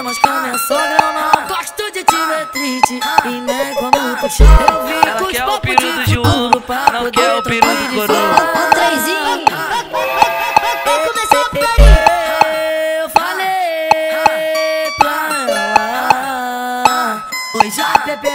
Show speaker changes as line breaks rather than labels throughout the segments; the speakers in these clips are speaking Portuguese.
mas com a minha sogra eu não gosto de te ver triste. E nem quando tu chora eu vi com os papos de futuro pra
não
poder
quer o peru do coroa.
Ô, trenzinho, começou a
Eu falei pra ela, oi já bebê.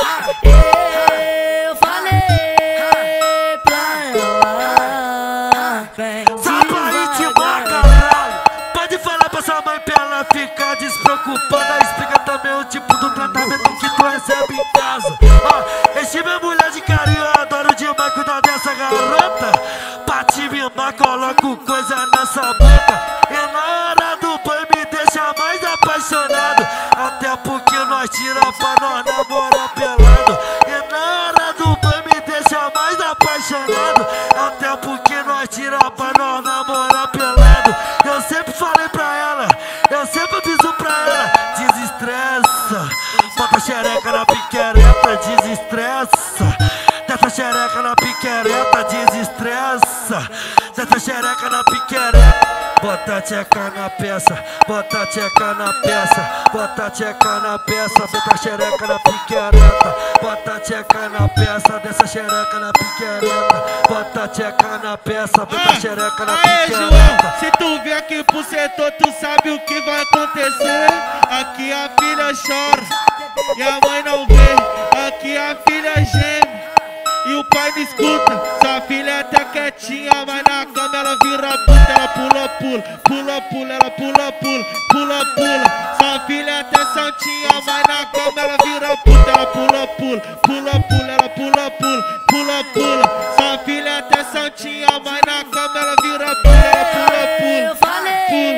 Eu falei pra ela, vem
Sapaítima, caralho. Pode falar pra sua mãe pra ela ficar despreocupada. Explica também o tipo do tratamento que tu recebe em casa. Ó, enche minha mulher de carinho, eu adoro demais cuidar dessa garota. Pra te mimar, coloco coisa nessa boca. E na hora do banho me deixa mais apaixonado. Até porque nós tira pra nós namorar pelado. E na hora do banho me deixa mais apaixonado. Até porque nós tira pra nós namorar pelado. Eu sempre falei pra ela, eu sempre aviso pra ela: desestressa, bota a xereca na piquereta, desestressa. Dessa xereca na piquereta, desestressa. Dessa xereca na piquereta. Bota a tcheca na peça, bota a tcheca na peça, bota a tcheca na peça, bota a xereca na piquereta, bota a tcheca na peça, dessa xereca na piquereta, bota a tcheca na peça, bota a xereca na piquereta.
João, se tu vier aqui pro setor, tu sabe o que vai acontecer. Aqui a filha chora e a mãe não vê. Aqui a filha geme e o pai não escuta. Sua filha tá quietinha, mas na cama ela vira puta. Ela pula, pula, pula, pula, ela pula, pula, pula, pula. Sua filha tá santinha, mas na cama ela vira puta. Ela pula, pula, pula, pula, ela pula, pula, pula, pula. Sua filha tá santinha, mas na cama ela vira pula. Ela pula, pula,
eu falei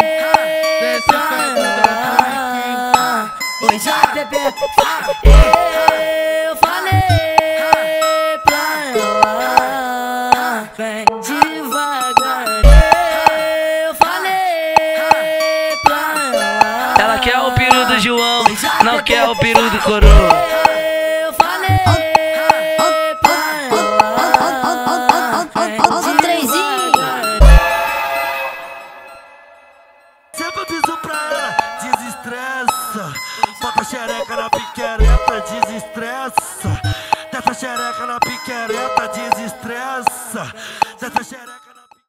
pra ela, oi já bebê. Eu falei vem devagar. Eu falei pra
Ela quer o peru do João, não quer o peru do coroa.
Eu falei pra ela,
ô, trenzinho,
sempre aviso pra ela: desestressa, bota a xereca na piquereta, desestressa. Dessa xereca na piquereta, desestressa. Dessa xereca